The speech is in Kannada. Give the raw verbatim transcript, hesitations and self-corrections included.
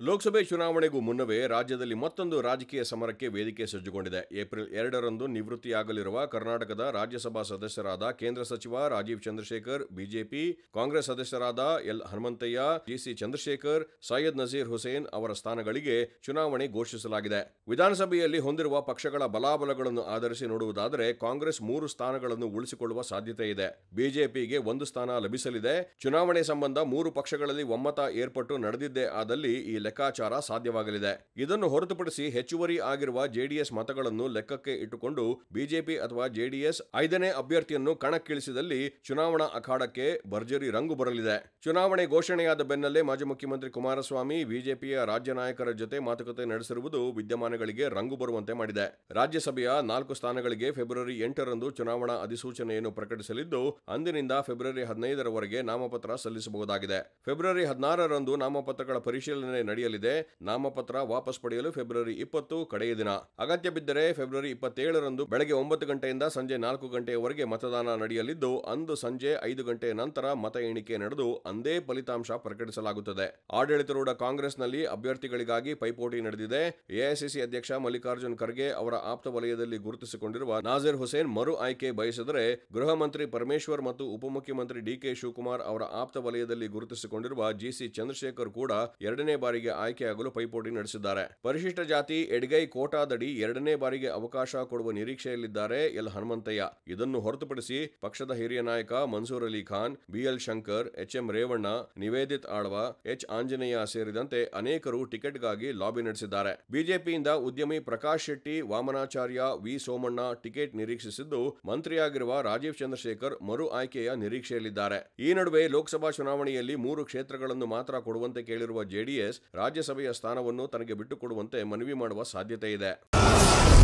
ಲೋಕಸಭೆ ಚುನಾವಣೆಗೂ ಮುನ್ನವೇ ರಾಜ್ಯದಲ್ಲಿ ಮತ್ತೊಂದು ರಾಜಕೀಯ ಸಮರಕ್ಕೆ ವೇದಿಕೆ ಸಜ್ಜುಗೊಂಡಿದೆ. ಏಪ್ರಿಲ್ ಎರಡರಂದು ನಿವೃತ್ತಿಯಾಗಲಿರುವ ಕರ್ನಾಟಕದ ರಾಜ್ಯಸಭಾ ಸದಸ್ಯರಾದ ಕೇಂದ್ರ ಸಚಿವ ರಾಜೀವ್ ಚಂದ್ರಶೇಖರ್ ಬಿಜೆಪಿ, ಕಾಂಗ್ರೆಸ್ ಸದಸ್ಯರಾದ ಎಲ್ ಹನುಮಂತಯ್ಯ, ಜಿಸಿ ಚಂದ್ರಶೇಖರ್, ಸೈಯದ್ ನಜೀರ್ ಹುಸೇನ್ ಅವರ ಸ್ಥಾನಗಳಿಗೆ ಚುನಾವಣೆ ಘೋಷಿಸಲಾಗಿದೆ. ವಿಧಾನಸಭೆಯಲ್ಲಿ ಹೊಂದಿರುವ ಪಕ್ಷಗಳ ಬಲಾಬಲಗಳನ್ನು ಆಧರಿಸಿ ನೋಡುವುದಾದರೆ ಕಾಂಗ್ರೆಸ್ ಮೂರು ಸ್ಥಾನಗಳನ್ನು ಉಳಿಸಿಕೊಳ್ಳುವ ಸಾಧ್ಯತೆ ಇದೆ. ಬಿಜೆಪಿಗೆ ಒಂದು ಸ್ಥಾನ ಲಭಿಸಲಿದೆ. ಚುನಾವಣೆ ಸಂಬಂಧ ಮೂರು ಪಕ್ಷಗಳಲ್ಲಿ ಒಮ್ಮತ ಏರ್ಪಟ್ಟು ನಡೆದಿದ್ದೇ ಆದಲ್ಲಿ ಈ ಲೆಕ್ಕಾಚಾರ ಸಾಧ್ಯವಾಗಲಿದೆ. ಇದನ್ನು ಹೊರತುಪಡಿಸಿ ಹೆಚ್ಚುವರಿ ಆಗಿರುವ ಜೆಡಿಎಸ್ ಮತಗಳನ್ನು ಲೆಕ್ಕಕ್ಕೆ ಇಟ್ಟುಕೊಂಡು ಬಿಜೆಪಿ ಅಥವಾ ಜೆಡಿಎಸ್ ಐದನೇ ಅಭ್ಯರ್ಥಿಯನ್ನು ಕಣಕ್ಕಿಳಿಸಿದಲ್ಲಿ ಚುನಾವಣಾ ಅಖಾಡಕ್ಕೆ ಭರ್ಜರಿ ರಂಗು ಬರಲಿದೆ. ಚುನಾವಣೆ ಘೋಷಣೆಯಾದ ಬೆನ್ನಲ್ಲೇ ಮಾಜಿ ಮುಖ್ಯಮಂತ್ರಿ ಕುಮಾರಸ್ವಾಮಿ ಬಿಜೆಪಿಯ ರಾಜ್ಯ ನಾಯಕರ ಜೊತೆ ಮಾತುಕತೆ ನಡೆಸಿರುವುದು ವಿದ್ಯಮಾನಗಳಿಗೆ ರಂಗು ಬರುವಂತೆ ಮಾಡಿದೆ. ರಾಜ್ಯಸಭೆಯ ನಾಲ್ಕು ಸ್ಥಾನಗಳಿಗೆ ಫೆಬ್ರವರಿ ಎಂಟರಂದು ಚುನಾವಣಾ ಅಧಿಸೂಚನೆಯನ್ನು ಪ್ರಕಟಿಸಲಿದ್ದು, ಅಂದಿನಿಂದ ಫೆಬ್ರವರಿ ಹದಿನೈದರವರೆಗೆ ನಾಮಪತ್ರ ಸಲ್ಲಿಸಬಹುದಾಗಿದೆ. ಫೆಬ್ರವರಿ ಹದಿನಾರರಂದು ನಾಮಪತ್ರಗಳ ಪರಿಶೀಲನೆ ನಡೆಯಲಿದೆ. ನಾಮಪತ್ರ ವಾಪಸ್ ಪಡೆಯಲು ಫೆಬ್ರವರಿ ಇಪ್ಪತ್ತು ಕಡೆಯ ದಿನ. ಅಗತ್ಯ ಬಿದ್ದರೆ ಫೆಬ್ರವರಿ ಇಪ್ಪತ್ತೇಳರಂದು ಬೆಳಗ್ಗೆ ಒಂಬತ್ತು ಗಂಟೆಯಿಂದ ಸಂಜೆ ನಾಲ್ಕು ಗಂಟೆಯವರೆಗೆ ಮತದಾನ ನಡೆಯಲಿದ್ದು, ಅಂದು ಸಂಜೆ ಐದು ಗಂಟೆ ನಂತರ ಮತ ಎಣಿಕೆ ನಡೆದು ಅಂದೇ ಫಲಿತಾಂಶ ಪ್ರಕಟಿಸಲಾಗುತ್ತದೆ. ಆಡಳಿತಾರೂಢ ಕಾಂಗ್ರೆಸ್ನಲ್ಲಿ ಅಭ್ಯರ್ಥಿಗಳಿಗಾಗಿ ಪೈಪೋಟಿ ನಡೆದಿದೆ. ಎಐಸಿಸಿ ಅಧ್ಯಕ್ಷ ಮಲ್ಲಿಕಾರ್ಜುನ್ ಖರ್ಗೆ ಅವರ ಆಪ್ತ ವಲಯದಲ್ಲಿ ಗುರುತಿಸಿಕೊಂಡಿರುವ ನಾಜೀರ್ ಹುಸೇನ್ ಮರು ಆಯ್ಕೆ ಬಯಸಿದರೆ, ಗೃಹ ಮಂತ್ರಿ ಪರಮೇಶ್ವರ್ ಮತ್ತು ಉಪಮುಖ್ಯಮಂತ್ರಿ ಡಿಕೆ ಶಿವಕುಮಾರ್ ಅವರ ಆಪ್ತ ವಲಯದಲ್ಲಿ ಗುರುತಿಸಿಕೊಂಡಿರುವ ಜಿಸಿ ಚಂದ್ರಶೇಖರ್ ಕೂಡ ಎರಡನೇ ಬಾರಿಗೆ ಆಯ್ಕೆಯಾಗಲು ಪೈಪೋಟಿ ನಡೆಸಿದ್ದಾರೆ. ಪರಿಶಿಷ್ಟ ಜಾತಿ ಎಡಗೈ ಕೋಟಾದಡಿ ಎರಡನೇ ಬಾರಿಗೆ ಅವಕಾಶ ಕೊಡುವ ನಿರೀಕ್ಷೆಯಲ್ಲಿದ್ದಾರೆ ಎಲ್ ಹನುಮಂತಯ್ಯ. ಇದನ್ನು ಹೊರತುಪಡಿಸಿ ಪಕ್ಷದ ಹಿರಿಯ ನಾಯಕ Mansoor Ali Khan, BL Shankar, H M Revanna, Nivedit Alva, H Anjaneya ಸೇರಿದಂತೆ ಅನೇಕರು ಟಿಕೆಟ್ಗಾಗಿ ಲಾಬಿ ನಡೆಸಿದ್ದಾರೆ. ಬಿಜೆಪಿಯಿಂದ ಉದ್ಯಮಿ ಪ್ರಕಾಶ್ ಶೆಟ್ಟಿ, ವಾಮನಾಚಾರ್ಯ, ವಿ ಸೋಮಣ್ಣ ಟಿಕೆಟ್ ನಿರೀಕ್ಷಿಸಿದ್ದು, ಮಂತ್ರಿಯಾಗಿರುವ ರಾಜೀವ್ ಚಂದ್ರಶೇಖರ್ ಮರು ಆಯ್ಕೆಯ ನಿರೀಕ್ಷೆಯಲ್ಲಿದ್ದಾರೆ. ಈ ನಡುವೆ ಲೋಕಸಭಾ ಚುನಾವಣೆಯಲ್ಲಿ ಮೂರು ಕ್ಷೇತ್ರಗಳನ್ನು ಮಾತ್ರ ಕೊಡುವಂತೆ ಕೇಳಿರುವ ಜೆಡಿಎಸ್ ರಾಜ್ಯಸಭೆಯ ಸ್ಥಾನವನ್ನು ತನಗೆ ಬಿಟ್ಟುಕೊಡುವಂತೆ ಮನವಿ ಮಾಡುವ ಸಾಧ್ಯತೆ ಇದೆ.